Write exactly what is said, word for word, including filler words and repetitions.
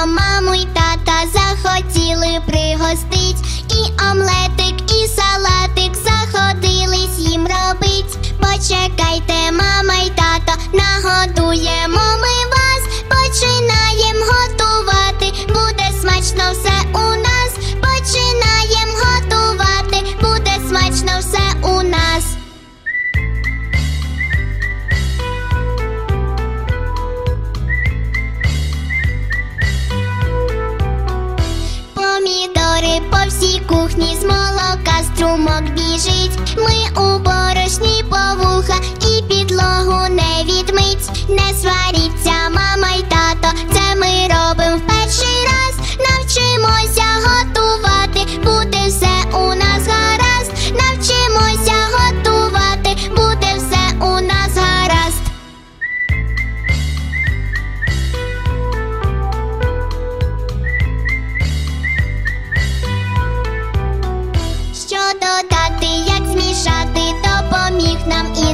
маму й тата захотіли пригостить. І омлетик, і салатик заходились їм робить. Почекайте, мама й тато, нагодуємо ми вас. Починаєм готувати, буде смачно все у нас. Починаєм готувати, буде смачно все у нас. Помідори по всій кухні, з молока струмок біжить. Ми у борошні по вуха і підлогу не відмить. Не сваріться, мама й тато, це ми робимо в перший раз. Навчимося готувати, буде все у нас гаразд. Навчимося готувати, буде все у нас гаразд. Що додати, як змішати, допоміг нам і